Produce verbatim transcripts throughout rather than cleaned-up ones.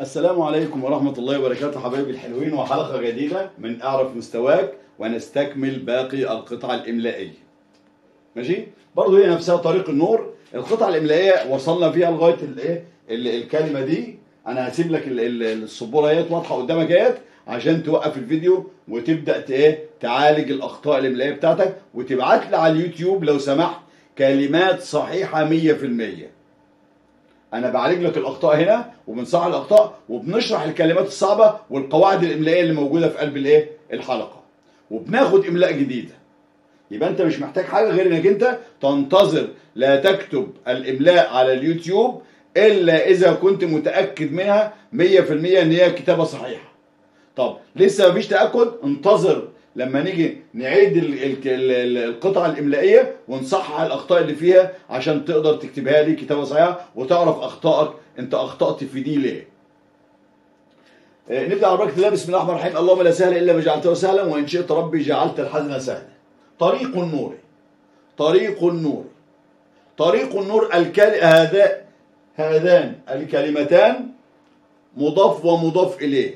السلام عليكم ورحمة الله وبركاته حبايبي الحلوين، وحلقة جديدة من اعرف مستواك ونستكمل باقي القطع الإملائية. ماشي؟ برضو هي نفسها طريق النور. القطع الإملائية وصلنا فيها لغاية الايه الكلمة دي. انا هسيب لك السبورة اهيت واضحة قدامك اهيت عشان توقف الفيديو وتبدأ ايه تعالج الأخطاء الإملائية بتاعتك، وتبعت لي على اليوتيوب لو سمحت كلمات صحيحة مية في المية. أنا بعالج لك الأخطاء هنا وبنصحح الأخطاء وبنشرح الكلمات الصعبة والقواعد الإملائية اللي موجودة في قلب الإيه؟ الحلقة، وبناخد إملاء جديدة. يبقى أنت مش محتاج حاجة غير إنك أنت تنتظر، لا تكتب الإملاء على اليوتيوب إلا إذا كنت متأكد منها مية في المية إن هي كتابة صحيحة. طب لسه مفيش تأكد؟ انتظر لما نيجي نعيد القطعة الإملائية ونصحح الأخطاء اللي فيها عشان تقدر تكتبها لي كتابة صحيحة وتعرف أخطائك، أنت أخطأت في دي ليه. نبدأ على بركة الله. بسم الله الرحمن الرحيم. اللهم لا سهل إلا ما جعلته سهلا وإن شئت ربي جعلت الحزن سهلا. طريق النور، طريق النور، طريق النور. الكل... هذا هذان الكلمتان مضاف ومضاف إليه.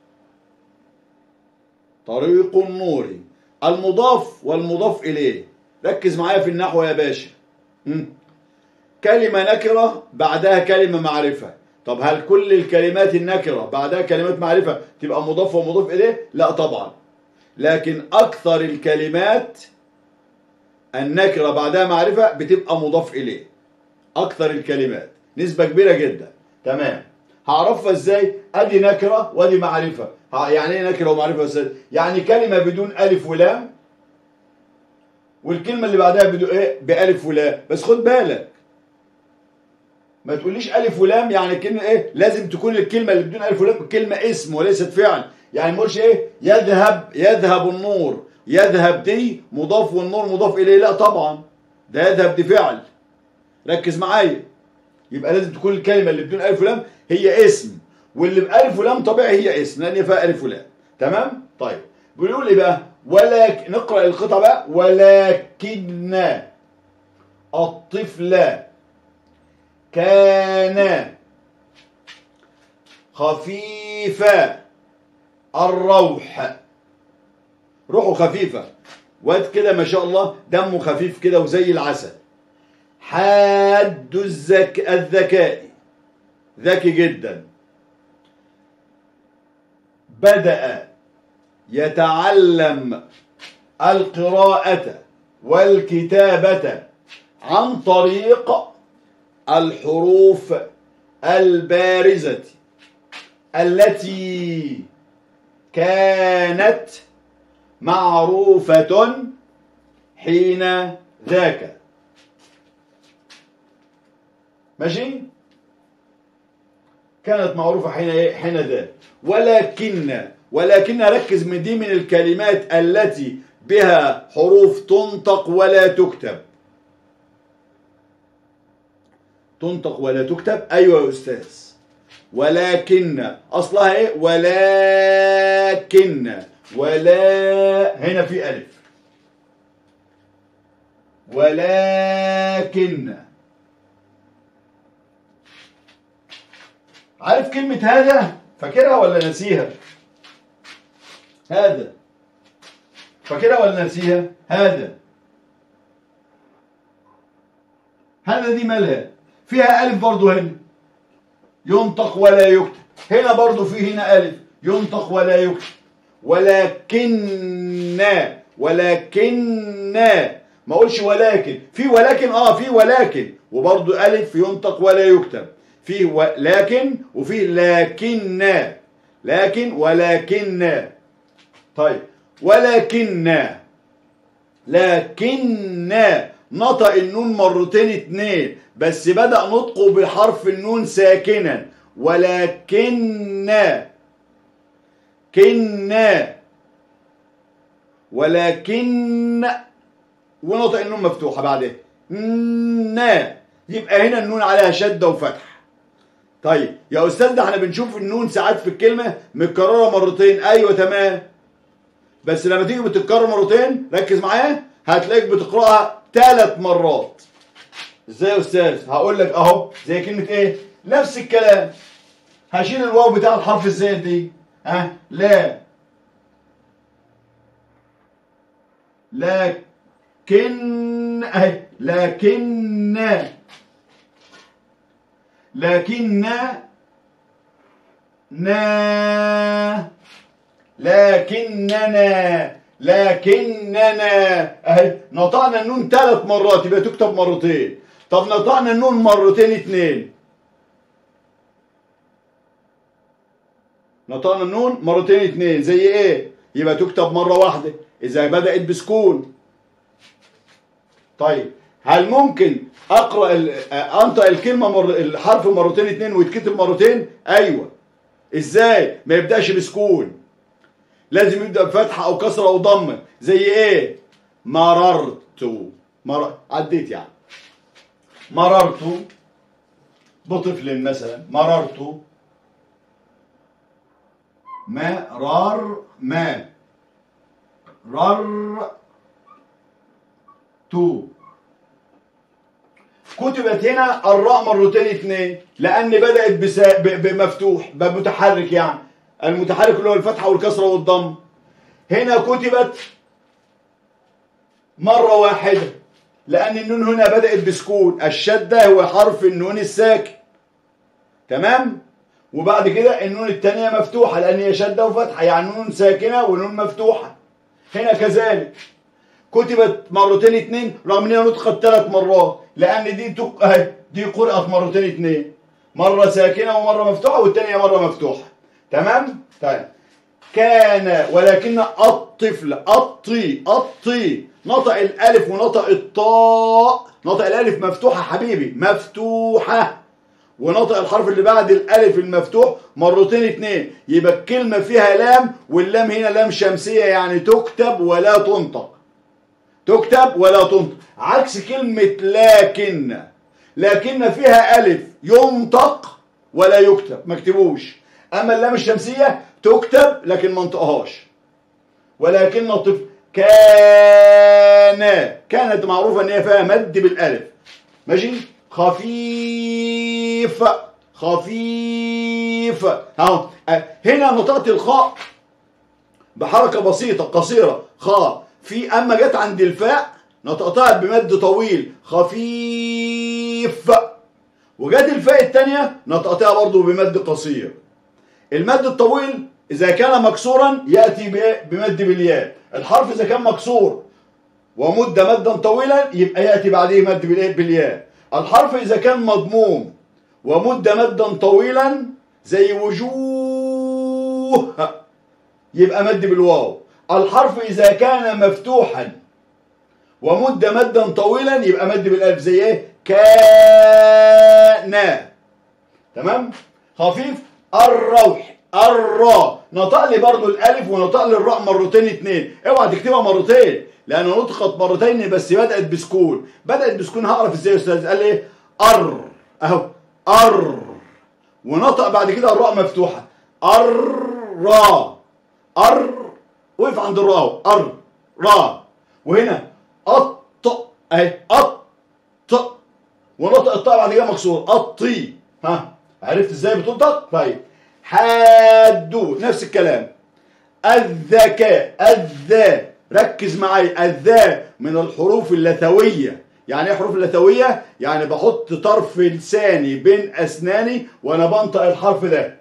طريق النور، المضاف والمضاف إليه. ركز معايا في النحو يا باشا. مم. كلمة نكرة بعدها كلمة معرفة. طب هل كل الكلمات النكرة بعدها كلمات معرفة تبقى مضاف ومضاف إليه؟ لا طبعا. لكن أكثر الكلمات النكرة بعدها معرفة بتبقى مضاف إليه. أكثر الكلمات نسبة كبيرة جدا. تمام. هعرفها ازاي؟ ادي نكره وادي معرفه. يعني ايه نكره ومعرفه يا استاذ؟ يعني كلمه بدون الف ولام والكلمه اللي بعدها بدون ايه؟ بالف ولام. بس خد بالك ما تقوليش الف ولام يعني كلمه ايه؟ لازم تكون الكلمه اللي بدون الف ولام كلمه اسم وليست فعل. يعني ما تقولش ايه؟ يذهب يذهب النور، يذهب دي مضاف والنور مضاف اليه. لا طبعا، ده يذهب دي فعل. ركز معايا. يبقى لازم تكون الكلمه اللي بدون الف ولام هي اسم، واللي بألف ولام طبيعي هي اسم لأن فيها ألف ولام. تمام؟ طيب بيقول إيه بقى؟ ولكن نقرأ القطعة بقى. ولكن الطفل كان خفيف الروح. روحه خفيفة، واد كده ما شاء الله دمه خفيف كده وزي العسل. حاد الذك... الذكاء، ذكي جدا. بدأ يتعلم القراءة والكتابة عن طريق الحروف البارزة التي كانت معروفة حين ذاك. ماشي؟ كانت معروفة حين ايه؟ حين ذاك. ولكن ولكن ركز من دي من الكلمات التي بها حروف تنطق ولا تكتب. تنطق ولا تكتب. ايوه يا استاذ. ولكن اصلها ايه؟ ولكن ولا هنا في الف. ولكن عارف كلمة هذا؟ فاكرها ولا نسيها؟ هذا فاكرها ولا نسيها؟ هذا هذا دي مالها؟ فيها ألف برضو هنا ينطق ولا يكتب. هنا برضو في هنا ألف ينطق ولا يكتب. ولكن ولكن ما اقولش ولكن. في ولكن اه في ولكن وبرضو ألف ينطق ولا يكتب. في ولكن وفي لكن لكن ولكن. طيب ولكن لكن نطق النون مرتين اتنين بس بدأ نطقه بحرف النون ساكنا. ولكن كن ولكن ونطق النون مفتوحة بعدها نا. يبقى هنا النون عليها شدة وفتح. طيب يا أستاذ ده احنا بنشوف النون ساعات في الكلمة متكررة مرتين. أيوة تمام، بس لما تيجي بتتكرر مرتين ركز معايا هتلاقيك بتقرأها ثلاث مرات. ازاي يا أستاذ؟ هقول لك أهو زي كلمة إيه؟ نفس الكلام. هشيل الواو بتاع الحرف الزائد دي. ها لا لكن اهي لكن لكن نا لكننا لكننا اهي نطقنا النون ثلاث مرات يبقى تكتب مرتين. طب نطقنا النون مرتين اتنين، نطقنا النون مرتين اتنين زي ايه؟ يبقى تكتب مرة واحدة إذا بدأت بسكون. طيب هل ممكن أقرأ أنطق الكلمة مر... الحرف مرتين اتنين ويتكتب مرتين؟ أيوه. إزاي؟ ما يبدأش بسكون، لازم يبدأ بفتحة أو كسرة أو ضمة. زي إيه؟ مررت مر... عديت يعني مررت بطفل مثلا، مررت ما رار ما رر تو. كتبت هنا الراء مرتين اثنين لان بدات بسا... ب... بمفتوح بمتحرك، يعني المتحرك اللي هو الفتحه والكسره والضم. هنا كتبت مره واحده لان النون هنا بدات بسكون، الشده هو حرف النون الساكن. تمام؟ وبعد كده النون الثانيه مفتوحه لان هي شده وفتحه، يعني نون ساكنه ونون مفتوحه. هنا كذلك كتبت مرتين اثنين رغم انها نطقت ثلاث مرات لان دي تق... اهي دي قرأت مرتين اثنين، مره ساكنه ومره مفتوحه والثانيه مره مفتوحه. تمام؟ طيب كان ولكن الطفل الطي الطي نطق الالف ونطق الطاء. نطق الالف مفتوحه حبيبي مفتوحه، ونطق الحرف اللي بعد الالف المفتوح مرتين اتنين، يبقى الكلمه فيها لام، واللام هنا لام شمسيه يعني تكتب ولا تنطق. تكتب ولا تنطق، عكس كلمه لكن. لكن فيها الف ينطق ولا يكتب، ما اكتبوش. اما اللام الشمسيه تكتب لكن ما انطقهاش. ولكن طفل كان كانت معروفه ان هي فيها مد بالالف. ماشي؟ خفيف خفيف اهو. هنا نطقت الخاء بحركه بسيطه قصيره خاء في، اما جت عند الفاء نطقتها بمد طويل خفيف، وجت الفاء الثانيه نطقتها برضه بمد قصير. المد الطويل اذا كان مكسورا ياتي بمد بالياء، الحرف اذا كان مكسور ومد مدا طويلا يبقى ياتي بعديه مد بالياء. الحرف إذا كان مضموم ومد مدا طويلا زي وجوه يبقى مد بالواو. الحرف إذا كان مفتوحا ومد مدا طويلا يبقى مد بالالف زي ايه؟ كان. تمام؟ خفيف الروح الراء نطق لي برضو الالف ونطق لي الراء مرتين اتنين. اوعى تكتبها مرتين لأنه نطقت مرتين بس بدأت بسكون. بدأت بسكون هعرف ازاي يا استاذ؟ قال لي ار اهو ار، ونطق بعد كده الراء مفتوحة ار را ار، وقف عند الراء اهو ار را. وهنا اط اهي اط، ونطق الطاء بعد كده مكسور اطي. ها عرفت ازاي بتنطق؟ طيب حادو نفس الكلام. الذكاء الذا، ركز معي، الذا من الحروف اللثوية. يعني ايه حروف اللثوية؟ يعني بحط طرف لساني بين أسناني وأنا بنطق الحرف ده.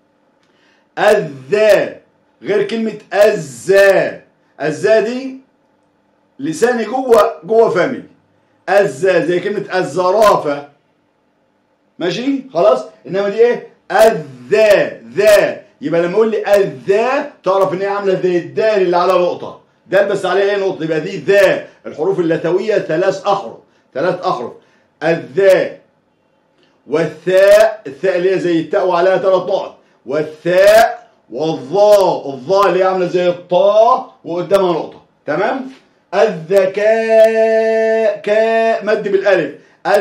الذا غير كلمة الزا. الزا دي لساني جوه جوه فمي. الزا زي كلمة الزرافة. ماشي؟ خلاص؟ إنما دي إيه؟ الذا ذا. يبقى لما أقول لي الذا تعرف إن هي عاملة زي الدال اللي على نقطة. دال بس عليها ايه نقطة، يبقى دي ذا. الحروف اللثوية ثلاث أحرف، ثلاث أحرف. الذا والثاء، الثاء اللي هي زي التاء وعليها ثلاث نقط، والثاء والظاء، الظاء اللي هي عاملة زي الطاء وقدامها نقطة. تمام؟ الذكاء كاء مد بالألف.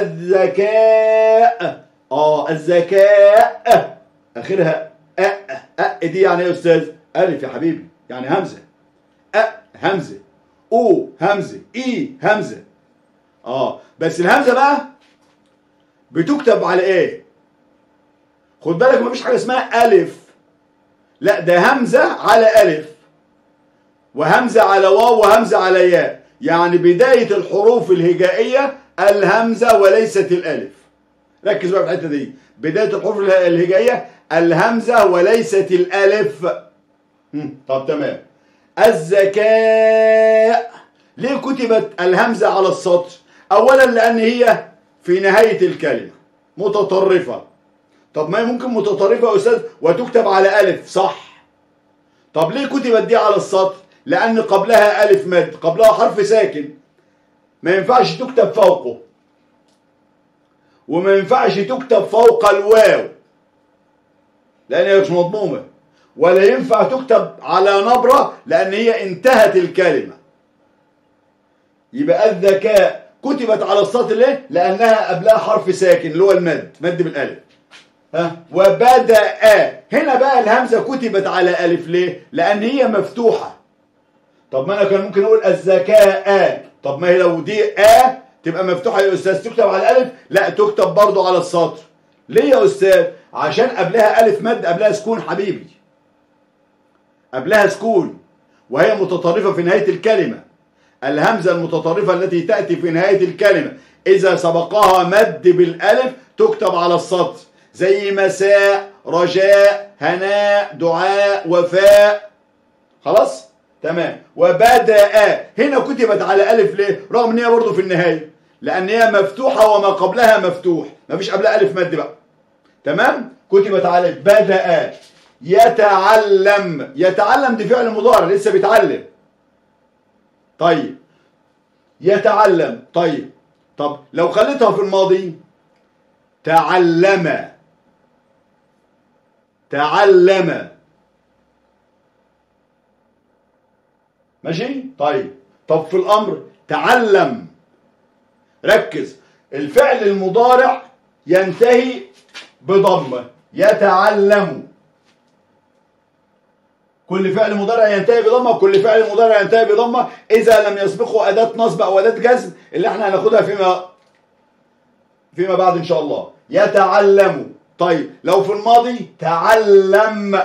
الذكاء اه الذكاء آخرها أ أ دي يعني ايه يا أستاذ؟ ألف يا حبيبي، يعني همزة. أ همزة، او همزة، اي همزة. اه بس الهمزة بقى بتكتب على ايه؟ خد بالك مفيش حاجة اسمها ألف، لا ده همزة على ألف وهمزة على واو وهمزة على ياء، يعني بداية الحروف الهجائية الهمزة وليست الألف. ركز بقى في الحتة دي، بداية الحروف الهجائية الهمزة وليست الألف. طب تمام. الزكاة ليه كتبت الهمزة على السطر؟ أولا لأن هي في نهاية الكلمة متطرفة. طب ما ممكن متطرفة يا أستاذ وتكتب على ألف، صح. طب ليه كتبت دي على السطر؟ لأن قبلها ألف مد، قبلها حرف ساكن ما ينفعش تكتب فوقه، وما ينفعش تكتب فوق الواو لأن هي مش مضمومة، ولا ينفع تكتب على نبرة لأن هي انتهت الكلمة. يبقى الذكاء كتبت على السطر ليه؟ لأنها قبلها حرف ساكن اللي هو المد، مد بالألف. ها وبدأ، هنا بقى الهمزة كتبت على ألف ليه؟ لأن هي مفتوحة. طب ما أنا كان ممكن أقول الذكاء، طب ما هي لو دي آ تبقى مفتوحة يا أستاذ تكتب على الألف؟ لا تكتب برضو على السطر. ليه يا أستاذ؟ عشان قبلها ألف مد، قبلها سكون حبيبي، قبلها سكون وهي متطرفة في نهاية الكلمة. الهمزة المتطرفة التي تأتي في نهاية الكلمة إذا سبقها مد بالألف تكتب على السطر، زي مساء، رجاء، هناء، دعاء، وفاء. خلاص؟ تمام. وبدأ هنا كتبت على ألف ليه؟ رغم إن هي برضه في النهاية، لأن هي مفتوحة وما قبلها مفتوح، مفيش قبلها ألف مد بقى. تمام؟ كتبت على بدأ. يتعلم، يتعلم دي فعل مضارع لسه بيتعلم. طيب يتعلم، طيب طب لو خليتها في الماضي تعلم، تعلم ماشي. طيب طب في الامر تعلم، ركز، الفعل المضارع ينتهي بضمه، يتعلم. كل فعل مضارع ينتهي بضمه، كل فعل مضارع ينتهي بضمه اذا لم يسبقه اداه نصب او اداه جزم اللي احنا هناخدها فيما فيما بعد ان شاء الله. يتعلم. طيب لو في الماضي تعلم،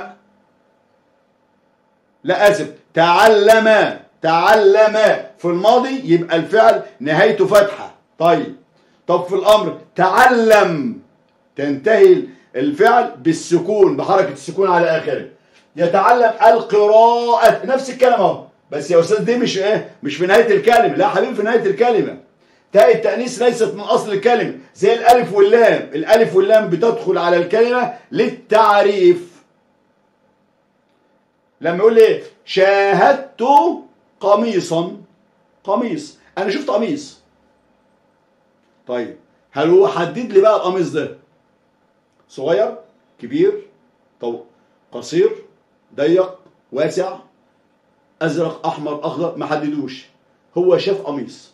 لا اسف تعلم، تعلم في الماضي يبقى الفعل نهايته فتحه. طيب طب في الامر تعلم تنتهي الفعل بالسكون، بحركه السكون على اخره. يتعلم القراءة، نفس الكلام اهو، بس يا استاذ دي مش ايه؟ مش في نهاية الكلمة، لا حبيبي في نهاية الكلمة. تاء التأنيث ليست من اصل الكلمة، زي الالف واللام، الالف واللام بتدخل على الكلمة للتعريف. لما يقول ايه؟ شاهدت قميصا، قميص، انا شفت قميص. طيب هل هو حدد لي بقى القميص ده صغير، كبير، طو قصير، ضيق، واسع، ازرق، احمر، اخضر؟ ما حددوش، هو شاف قميص.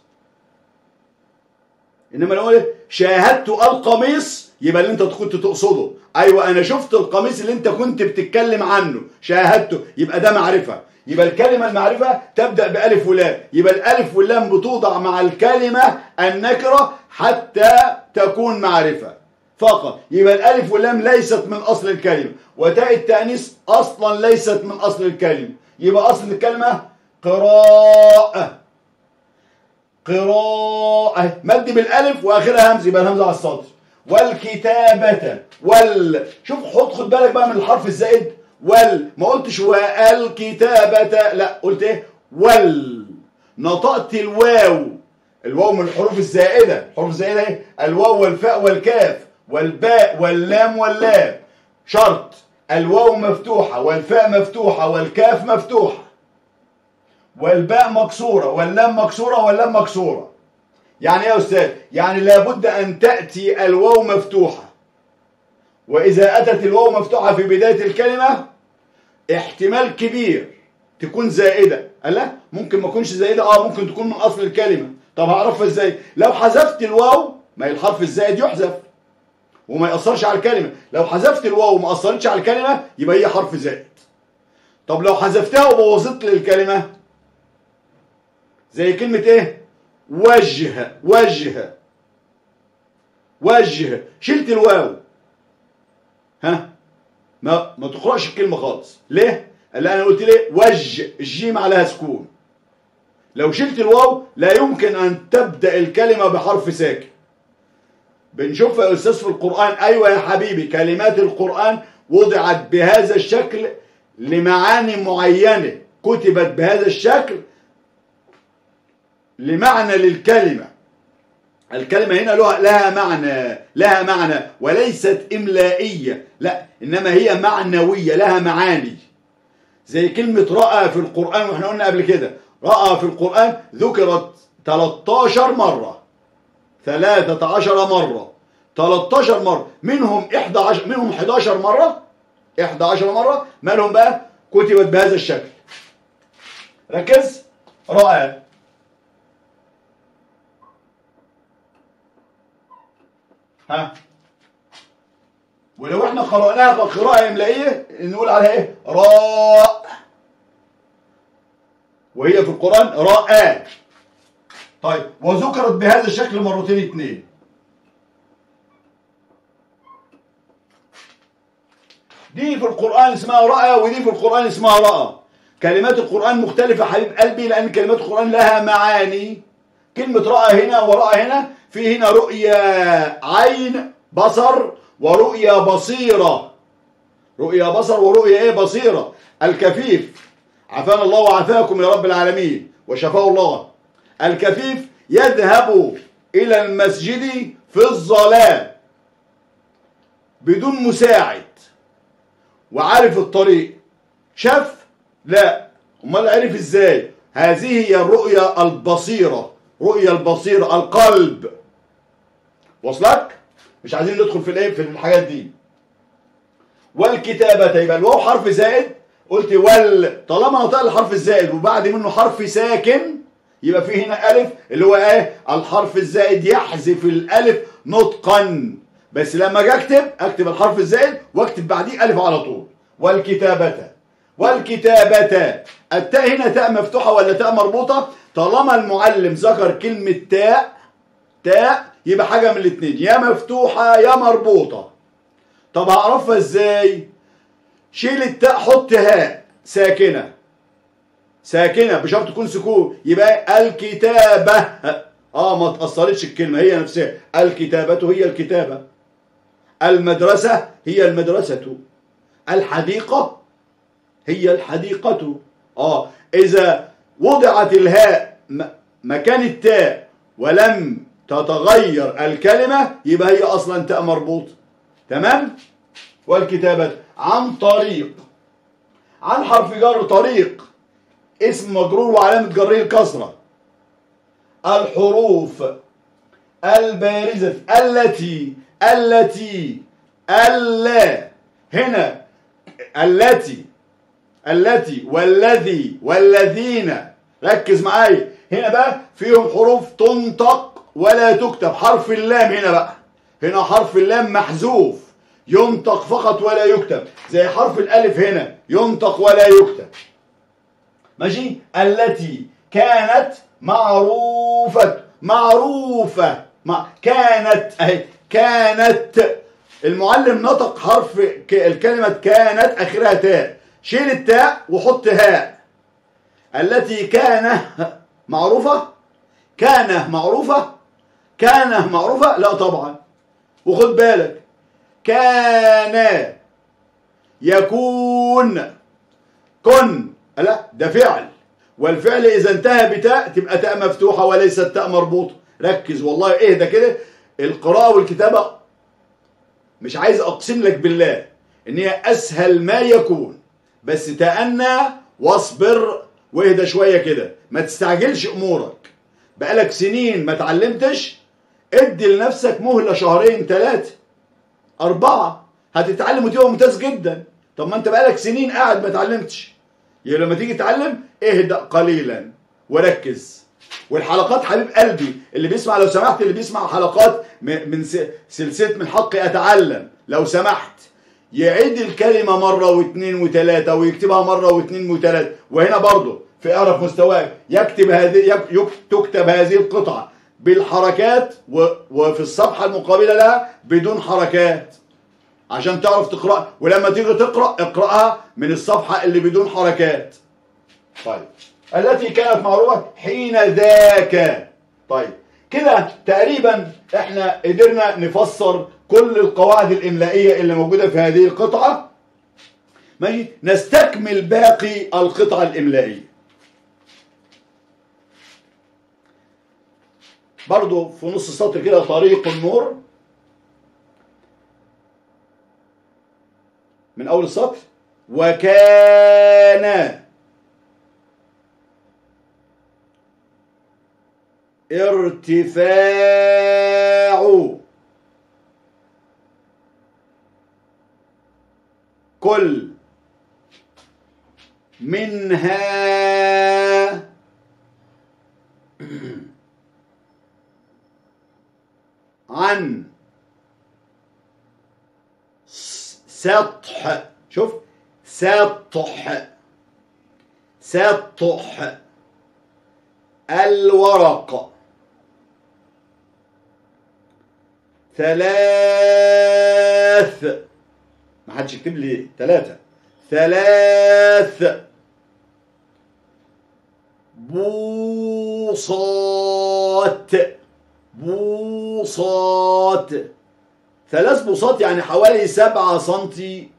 انما لو ايه شاهدت القميص يبقى اللي انت كنت تقصده، ايوه انا شفت القميص اللي انت كنت بتتكلم عنه، شاهدته، يبقى ده معرفه. يبقى الكلمه المعرفه تبدا بالف ولام، يبقى الالف واللام بتوضع مع الكلمه النكره حتى تكون معرفه فقط. يبقى الالف واللام ليست من اصل الكلمه، وتاء التانيث اصلا ليست من اصل الكلمه. يبقى اصل الكلمه قراءه، قراءه مد بالالف واخرها همزه، يبقى الهمزه على السطر. والكتابه، وال، شوف خد خد بالك بقى من الحرف الزائد، وال، ما قلتش والكتابه، لا قلت ايه؟ وال، نطقت الواو، الواو من الحروف الزائده، الحروف الزائده ايه؟ الواو والفاء والكاف والباء واللام واللام، شرط الواو مفتوحة والفاء مفتوحة والكاف مفتوحة والباء مكسورة واللام مكسورة واللام مكسورة. يعني ايه يا أستاذ؟ يعني لابد أن تأتي الواو مفتوحة، وإذا أتت الواو مفتوحة في بداية الكلمة احتمال كبير تكون زائدة. لا ممكن ما تكونش زائدة، اه ممكن تكون من أصل الكلمة. طب هعرفها ازاي؟ لو حذفت الواو، ما هي الحرف الزائد يحذف وما يأثرش على الكلمة، لو حذفت الواو وما أثرتش على الكلمة يبقى هي حرف زائد. طب لو حذفتها وبوظت لي الكلمة، زي كلمة ايه؟ وجه، وجه، وجه، شلت الواو ها ما ما تقرأش الكلمة خالص. ليه؟ اللي أنا قلت ليه وج، الجيم عليها سكون. لو شلت الواو لا يمكن أن تبدأ الكلمة بحرف ساكن. بنشوفها يا أستاذ في القرآن. أيوة يا حبيبي، كلمات القرآن وضعت بهذا الشكل لمعاني معينة، كتبت بهذا الشكل لمعنى للكلمة. الكلمة هنا لها معنى، لها معنى وليست إملائية، لا إنما هي معنوية، لها معاني. زي كلمة رأى في القرآن، وإحنا قلنا قبل كده رأى في القرآن ذكرت ثلاثة عشر مرة، ثلاثة عشر مرة، ثلاثة عشر مرة، منهم إحدى عشر، منهم إحدى عشر مرة، إحدى عشر مرة مالهم بقى كتبت بهذا الشكل. ركز، رأى. ها، ولو احنا قرأناها قراءة إملائية نقول عليها ايه؟ راء، وهي في القرآن راء. طيب، وذكرت بهذا الشكل مرتين اثنين. دي في القرآن اسمها رأى، ودي في القرآن اسمها رأى. كلمات القرآن مختلفة حبيب قلبي، لأن كلمات القرآن لها معاني. كلمة رأى هنا ورأى هنا، في هنا رؤية عين بصر ورؤية بصيرة. رؤية بصر ورؤية ايه؟ بصيرة. الكفيف، عافانا الله وعافاكم يا رب العالمين وشفاه الله. الكفيف يذهب إلى المسجد في الظلام بدون مساعد وعارف الطريق. شاف؟ لا. امال عرف ازاي؟ هذه هي الرؤية البصيرة، رؤية البصيرة، القلب. وصلك؟ مش عايزين ندخل في الايه، في الحاجات دي. والكتابة، يبقى الواو حرف زائد، قلت وال، طالما نطق الحرف الزائد وبعد منه حرف ساكن يبقى في هنا ألف، اللي هو ايه؟ الحرف الزائد يحذف الألف نطقا. بس لما اجي اكتب اكتب الحرف الزائد واكتب بعديه ألف على طول. والكتابة، والكتابة، التاء هنا تاء مفتوحة ولا تاء مربوطة؟ طالما المعلم ذكر كلمة تاء، تاء يبقى حاجة من الاثنين، يا مفتوحة يا مربوطة. طب هعرفها ازاي؟ شيل التاء، حط هاء ساكنة، ساكنة بشرط تكون سكون، يبقى الكتابة. اه ما تأثرتش الكلمة، هي نفسها. الكتابة هي الكتابة. المدرسة هي المدرسة. الحديقة هي الحديقة. اه إذا وضعت الهاء مكان التاء ولم تتغير الكلمة يبقى هي أصلا تاء مربوط. تمام؟ والكتابة. عن طريق، عن حرف جر، طريق اسم مجرور وعلامة جره الكسرة. الحروف البارزة، التي، التي، اللا، هنا التي، التي والذي والذين. ركز معايا، هنا بقى فيهم حروف تنطق ولا تكتب. حرف اللام هنا بقى، هنا حرف اللام محذوف، ينطق فقط ولا يكتب، زي حرف الألف هنا ينطق ولا يكتب. ماشي؟ التي كانت معروفة، معروفة، مع كانت اهي، كانت. المعلم نطق حرف الكلمة كانت آخرها تاء، شيل التاء وحط هاء. التي كان معروفة، كان معروفة، كان معروفة، لا طبعا. وخد بالك، كان، يكون، كن، لا ده فعل، والفعل إذا انتهى بتاء تبقى تاء مفتوحة وليست تاء مربوطة. ركز والله، ايه ده كده. القراءة والكتابة مش عايز أقسم لك بالله إن هي أسهل ما يكون، بس تأنى واصبر واهدى شوية كده، ما تستعجلش أمورك. بقالك سنين ما تعلمتش، ادي لنفسك مهلة شهرين ثلاثة أربعة هتتعلم وتبقى ممتاز جدا. طب ما أنت بقالك سنين قاعد ما تعلمتش، يعني لما تيجي تتعلم اهدأ قليلا وركز. والحلقات حبيب قلبي اللي بيسمع، لو سمحت، اللي بيسمع حلقات من سلسلة من حقي أتعلم، لو سمحت يعيد الكلمة مرة واثنين وثلاثة ويكتبها مرة واثنين وثلاثة. وهنا برضه في اعرف مستواك يكتب هذه، تكتب هذه عشان تعرف تقرأ، ولما تيجي تقرأ اقرأها من الصفحة اللي بدون حركات. طيب التي كانت معروفة حين ذاك. طيب كده تقريبا احنا قدرنا نفسر كل القواعد الإملائية اللي موجودة في هذه القطعة. ماشي، نستكمل باقي القطعة الإملائية. برضو في نص السطر كده طريق النور من أول السطر. وكان ارتفاع كل منها عن سطح، شوف سطح سطح الورق ثلاث، ما حدش يكتب لي ثلاثة، ثلاث بوصات بوصات ثلاث بوصات يعني حوالي سبعة سنتي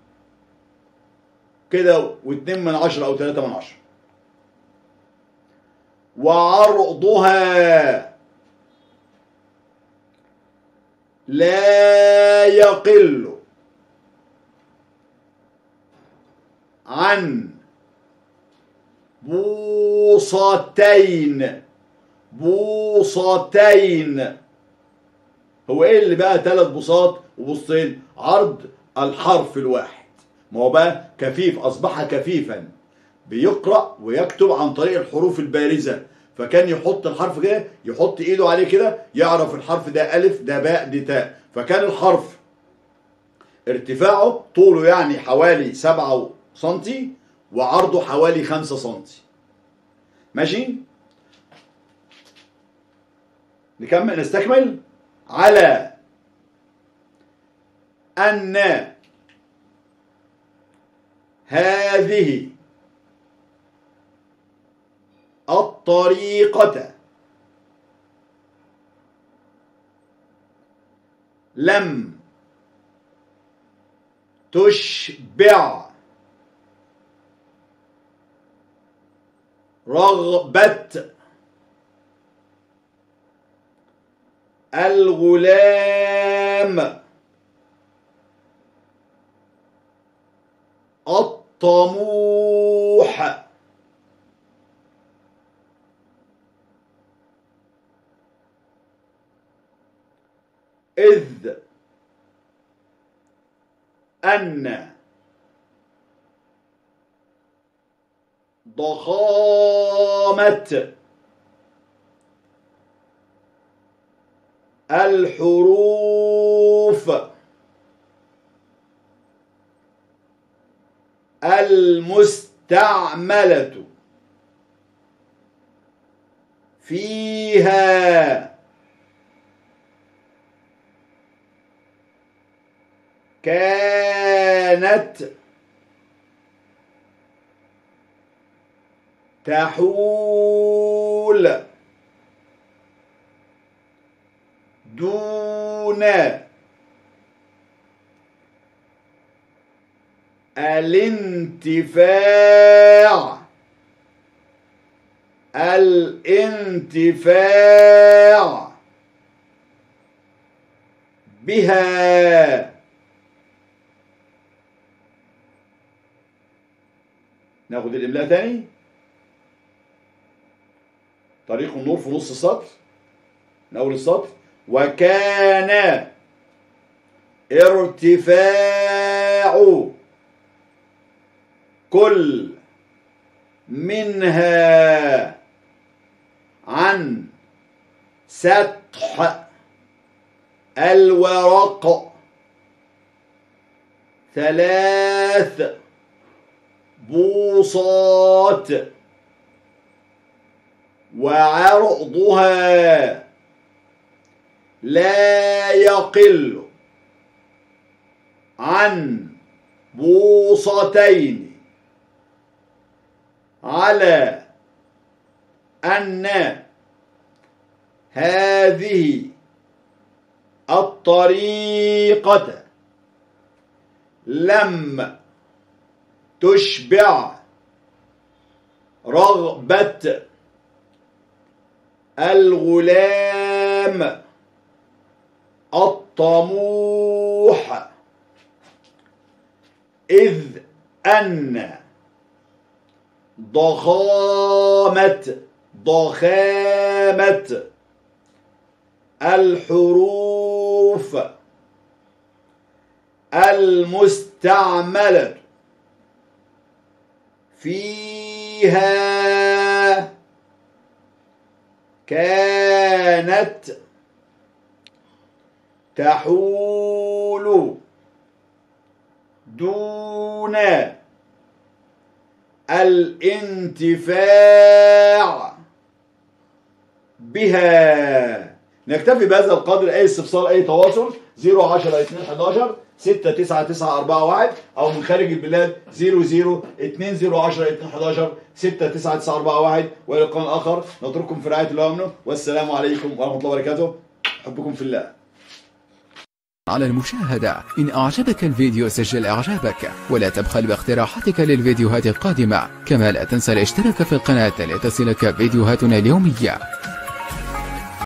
كده واتنين من عشرة أو ثلاثة من عشرة. وعرضها لا يقل عن بوصتين بوصتين. هو ايه اللي بقى ثلاث بوصات وبوصتين؟ عرض الحرف الواحد، ما هو بقى كفيف، اصبح كفيفا بيقرأ ويكتب عن طريق الحروف البارزة، فكان يحط الحرف كده، يحط ايده عليه كده يعرف الحرف ده ألف، ده باء، دي تاء. فكان الحرف ارتفاعه طوله يعني حوالي سبعة سنتي وعرضه حوالي خمسة سنتي. ماشي، نكمل نستكمل. على أن هذه الطريقة لم تشبع رغبة الغلام الطموح إذ أن ضخامة الحروف المستعملة فيها كانت تحول دون الانتفاع الانتفاع بها. ناخد الإملاء تاني. طريق النور في نص السطر من أول السطر. وكان ارتفاع كل منها عن سطح الورق ثلاث بوصات وعرضها لا يقل عن بوصتين على أن هذه الطريقة لم تشبع رغبة الغلام الطموح، إذ أن ضخامة ضخامة الحروف المستعملة فيها كانت تحول دون الانتفاع بها. نكتفي بهذا القدر. اي استفسار اي تواصل صفر عشرة اتنين حداشر ستة تسعة تسعة أربعة واحد او من خارج البلاد صفر صفر اتنين صفر عشرة اتنين حداشر ستة تسعة تسعة أربعة واحد. والى لقاء اخر نترككم في رعاية الله وامنه، والسلام عليكم ورحمة الله وبركاته. حبكم في الله. على المشاهدة. إن أعجبك الفيديو سجل إعجابك ولا تبخل باقتراحاتك للفيديوهات القادمة، كما لا تنسى الاشتراك في القناة لتصلك فيديوهاتنا اليومية.